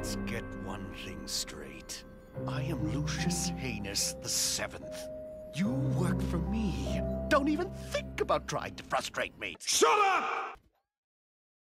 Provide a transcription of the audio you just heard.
Let's get one thing straight. I am Lucius Heinous VII. You work for me. Don't even think about trying to frustrate me. Shut up!